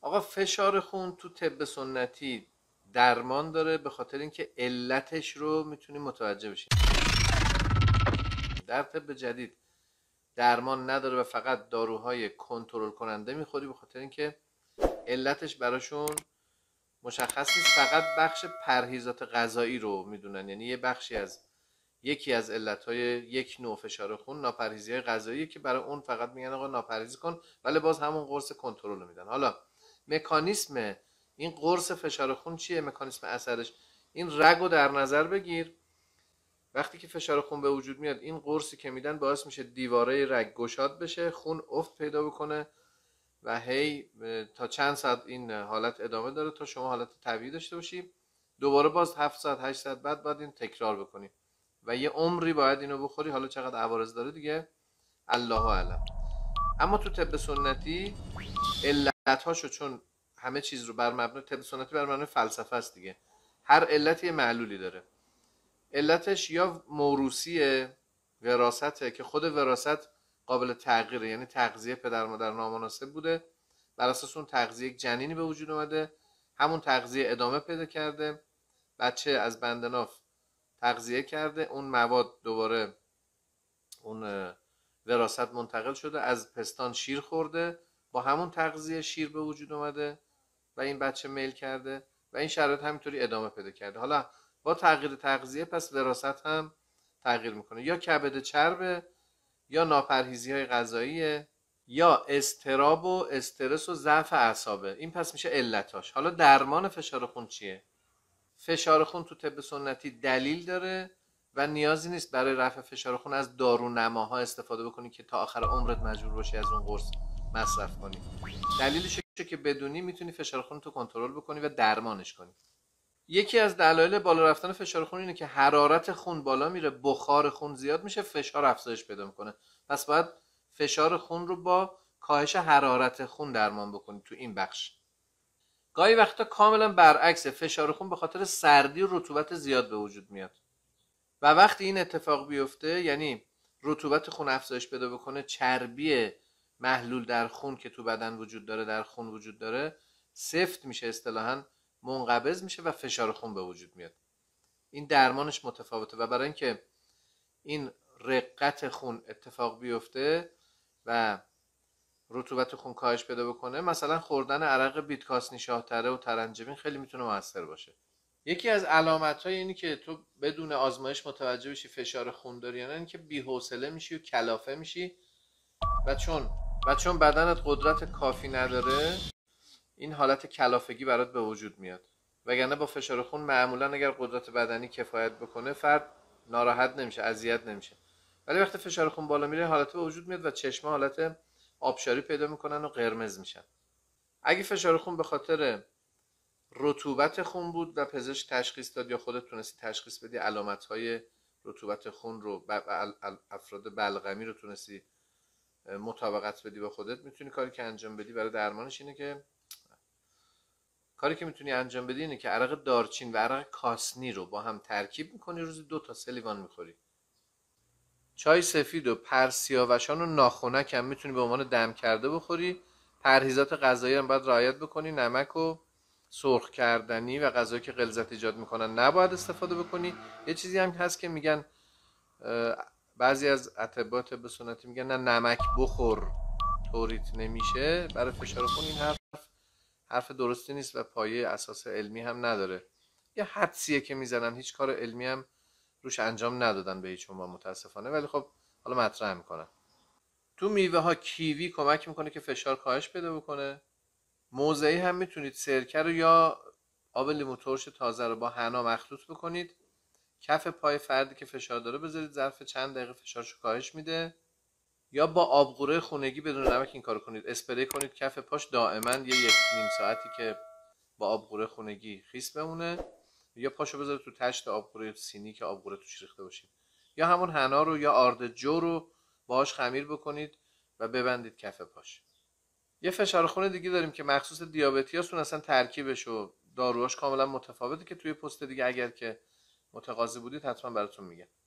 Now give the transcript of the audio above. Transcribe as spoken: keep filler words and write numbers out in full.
آقا فشار خون تو طب سنتی درمان داره، به خاطر اینکه علتش رو میتونیم متوجه بشیم. در طب جدید درمان نداره و فقط داروهای کنترل کننده میخوری، به خاطر اینکه علتش براشون مشخص نیست، فقط بخش پرهیزات غذایی رو میدونن. یعنی یه بخشی از یکی از علتهای یک نوع فشار خون ناپرهیزی غذایی که برای اون فقط میگن آقا ناپرهیزی کن، ولی باز همون قرص کنترل رو میدن. حالا مکانیسم این قرص فشار خون چیه؟ مکانیسم اثرش این رگو در نظر بگیر. وقتی که فشار خون به وجود میاد، این قرصی که میدن باعث میشه دیواره رگ گشاد بشه، خون افت پیدا بکنه و هی تا چند ساعت این حالت ادامه داره تا شما حالت طبیعی داشته باشی. دوباره باز هفت ساعت هشت ساعت بعد باید این تکرار بکنی و یه عمری باید اینو بخوری. حالا چقدر عوارض داره دیگه الله اعلم. اما تو طب سنتی علتاشو، چون همه چیز رو بر مبنای طب سنتی بر مبنای فلسفه است دیگه، هر علتی معلولی داره. علتش یا موروثیه، وراثته که خود وراثت قابل تغییره، یعنی تغذیه پدر مادر نامناسب بوده، بر اساس اون تغذیه یک جنینی به وجود اومده، همون تغذیه ادامه پیدا کرده، بچه از بندناف تغذیه کرده، اون مواد دوباره اون وراثت منتقل شده، از پستان شیر خورده، با همون تغذیه شیر به وجود اومده و این بچه میل کرده و این شرایط همینطوری ادامه پیدا کرده. حالا با تغییر تغذیه پس وراثت هم تغییر میکنه، یا کبد چربه، یا ناپرهیزی های غذاییه، یا اضطراب و استرس و ضعف اعصابه. این پس میشه علتاش. حالا درمان فشار خون چیه؟ فشار خون تو طب سنتی دلیل داره و نیازی نیست برای رفع فشار خون از دارونماها استفاده بکنی که تا آخر عمرت مجبور باشی از اون قرص مصرف کنی. دلیلش که بدونی میتونی فشار خون تو کنترل بکنی و درمانش کنی. یکی از دلایل بالا رفتن فشار خون اینه که حرارت خون بالا میره، بخار خون زیاد میشه، فشار افزایش پیدا میکنه. پس باید فشار خون رو با کاهش حرارت خون درمان بکنی تو این بخش. گاهی وقتا کاملا برعکس، فشار خون به خاطر سردی و رطوبت زیاد به وجود میاد و وقتی این اتفاق بیفته، یعنی رطوبت خون افزایش پیدا بکنه، چربی محلول در خون که تو بدن وجود داره، در خون وجود داره، سفت میشه، اصطلاحاً منقبض میشه و فشار خون به وجود میاد. این درمانش متفاوته و برای اینکه این رقت خون اتفاق بیفته و رطوبت خون کاهش پیدا بکنه، مثلا خوردن عرق بیتکاسنی شاهتره و ترنجبین خیلی میتونه موثر باشه. یکی از علامت‌های اینی که تو بدون آزمایش متوجه بشی فشار خون داری یا نه، این که بی‌حوصله میشی و کلافه میشی و چون و چون بدنت قدرت کافی نداره، این حالت کلافگی برات به وجود میاد. وگرنه با فشار خون معمولا اگر قدرت بدنی کفایت بکنه، فرد ناراحت نمیشه، اذیت نمیشه. ولی وقتی فشار خون بالا میره، حالت به وجود میاد و چشمه حالت آبشاری پیدا میکنن و قرمز میشن. اگه فشار خون به خاطر رطوبت خون بود و پزشک تشخیص داد یا خودت تونستی تشخیص بدی، علامت‌های رطوبت خون رو، افراد بلغمی رو تونستی مطابقت بدی با خودت، میتونی کاری که انجام بدی برای درمانش اینه که کاری که میتونی انجام بدی اینه که عرق دارچین و عرق کاسنی رو با هم ترکیب میکنی، روزی دو تا سه لیوان میخوری. چای سفید و پرسیاوشان و ناخنک هم میتونی به عنوان دم کرده بخوری. پرهیزات غذایی هم باید رعایت بکنی، نمک و سرخ کردنی و غذایی که غلظت ایجاد میکنن نباید استفاده بکنی. یه چیزی هم هست که میگن، بعضی از اطباء طب سنتی میگن نه نمک بخور طوریت نمیشه برای فشار خون. این حرف حرف درستی نیست و پایه اساس علمی هم نداره. یه حدسیه که میزنن، هیچ کار علمی هم روش انجام ندادن به هیچ عنوان متاسفانه، ولی خب حالا مطرح میکنن. تو میوه ها کیوی کمک میکنه که فشار کاهش پیدا بکنه. موضعی هم میتونید سرکه رو یا آب لیمو ترش تازه رو با حنا مخلوط بکنید، کف پای فردی که فشار داره بذارید، ظرف چند دقیقه فشارشو کاهش میده. یا با آبغوره خونگی بدون نمک این کارو کنید، اسپری کنید کف پاش دائما یه یک نیم ساعتی که با آبغوره خونگی خیس بمونه، یا پاشو بذارید تو تشت آبغوره سینی که آبغوره توش ریخته باشید، یا همون حنا رو یا آرد جو رو باهاش خمیر بکنید و ببندید کف پاش. یه فشار خون دیگه داریم که مخصوص دیابتی‌هاست، اصلا ترکیبش و داروهاش کاملا متفاوته که توی پست دیگه اگر که متقاضی بودید حتما براتون میگم.